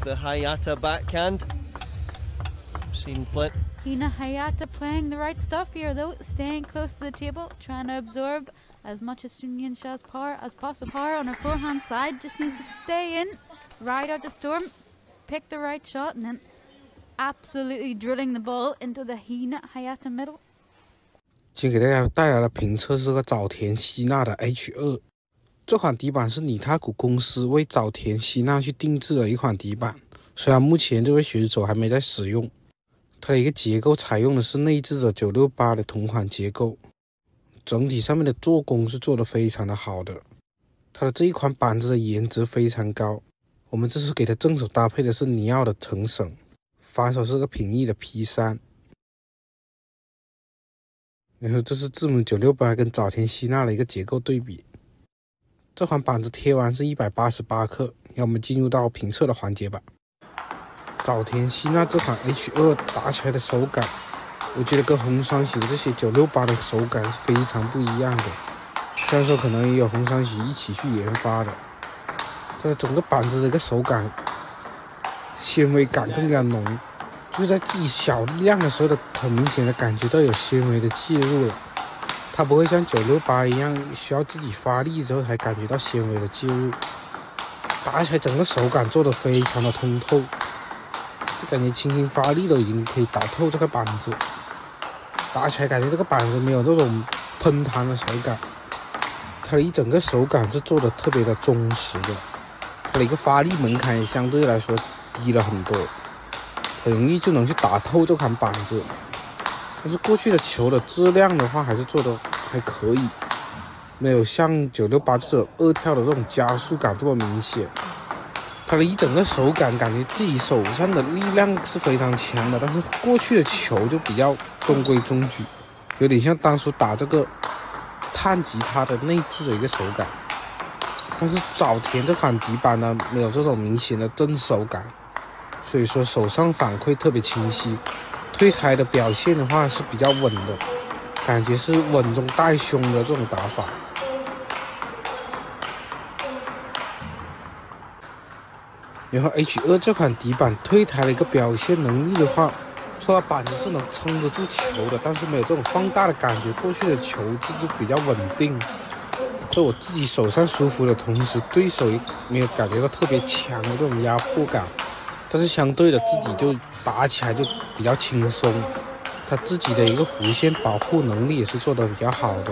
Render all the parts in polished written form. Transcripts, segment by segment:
the Hayata backhand. Seen plenty. Hina Hayata playing the right stuff here though, staying close to the table, trying to absorb as much as Sunyan Shah's power as possible. Power on her forehand side, just needs to stay in, ride out the storm, pick the right shot, and then absolutely drilling the ball into the Hina Hayata middle. 今天给大家带来的评测是个早田希娜的 H2。这款底板是里塔谷公司为早田希娜去定制的一款底板，虽然目前这位选手还没在使用。它的一个结构采用的是内置的968的同款结构，整体上面的做工是做得非常的好的。它的这一款板子的颜值非常高，我们这次给它正手搭配的是尼奥的成省，反手是个平易的 P3。然后这是字母968跟早田希娜的一个结构对比。这款板子贴完是188克，让我们进入到评测的环节吧。早田希娜这款 H2 打起来的手感，我觉得跟红双喜的这些968的手感是非常不一样的。虽然说可能也有红双喜一起去研发的，这整个板子的一个手感，纤维感更加浓，就是在自己小力量的时候的很明显的感觉到有纤维的介入了。它不会像968一样需要自己发力之后才感觉到纤维的介入，打起来整个手感做得非常的通透，就感觉轻轻发力都已经可以打透这个板子，打起来感觉这个板子没有那种喷弹的手感，它的一整个手感是做的特别的忠实的，它的一个发力门槛也相对来说低了很多，很容易就能去打透这款板子。但是过去的球的质量的话还是做的还可以，没有像968这种2跳的这种加速感这么明显。它的一整个手感感觉自己手上的力量是非常强的，但是过去的球就比较中规中矩，有点像当初打这个碳吉他的内置的一个手感。但是早田这款底板呢，没有这种明显的正手感，所以说手上反馈特别清晰。推台的表现的话是比较稳的，感觉是稳中带凶的这种打法。然后 H2 这款底板推台的一个表现能力的话，说它板子是能撑得住球的，但是没有这种放大的感觉。过去的球就是比较稳定，在我自己手上舒服的同时，对手也没有感觉到特别强的这种压迫感。但是相对的自己就打起来就比较轻松，他自己的一个弧线保护能力也是做得比较好的。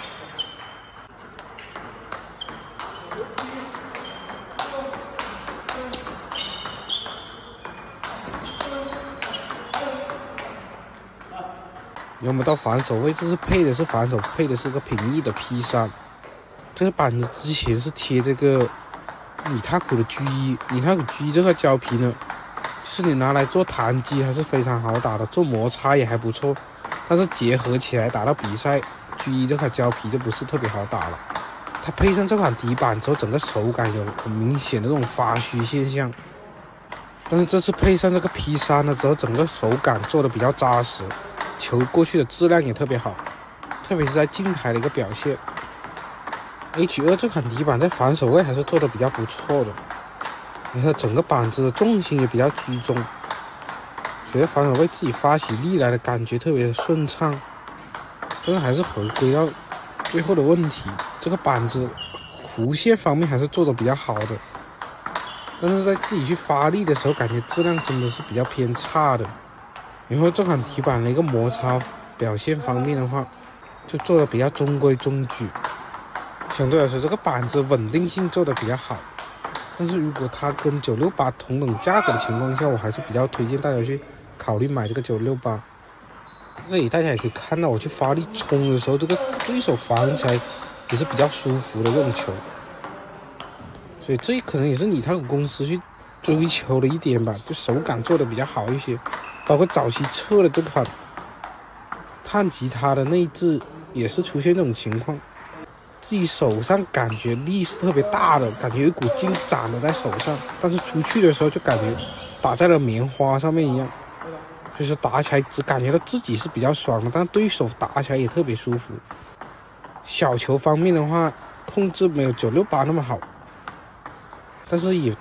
然后我们到反手位，这是配的是反手配的是个平易的 P3， 这个板子之前是贴这个里塔谷的 G1， 里塔谷 G1 这块胶皮呢，就是你拿来做弹击还是非常好打的，做摩擦也还不错，但是结合起来打到比赛 ，G1 这块胶皮就不是特别好打了。它配上这款底板之后，整个手感有很明显的这种发虚现象。但是这次配上这个 P3 了之后，整个手感做的比较扎实，球过去的质量也特别好，特别是在近台的一个表现。H2 这款底板在反手位还是做的比较不错的。然后整个板子的重心也比较居中，觉得反手位自己发起力来的感觉特别的顺畅。但是还是回归到最后的问题，这个板子弧线方面还是做的比较好的，但是在自己去发力的时候，感觉质量真的是比较偏差的。然后这款底板的一个摩擦表现方面的话，就做的比较中规中矩，相对来说这个板子稳定性做的比较好。但是如果它跟968同等价格的情况下，我还是比较推荐大家去考虑买这个968。这里大家也可以看到，我去发力冲的时候，这个对手防起来也是比较舒服的这种球。所以这可能也是里塔谷公司去追求的一点吧，就手感做的比较好一些。包括早期测的这款碳吉他的内置也是出现这种情况。自己手上感觉力是特别大的，感觉有一股劲攒了在手上，但是出去的时候就感觉打在了棉花上面一样，就是打起来只感觉到自己是比较爽的，但对手打起来也特别舒服。小球方面的话，控制没有968那么好，但是也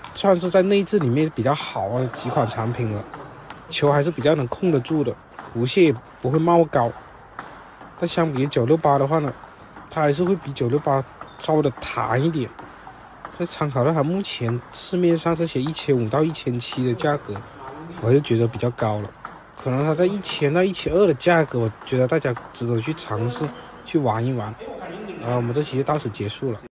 算是在内置里面比较好的几款产品了，球还是比较能控得住的，弧线也不会冒高。但相比于968的话呢，它还是会比968稍微的弹一点。再参考到它目前市面上这些1500到1700的价格，我就觉得比较高了。可能它在1000到1200的价格，我觉得大家值得去尝试去玩一玩。我们这期就到此结束了。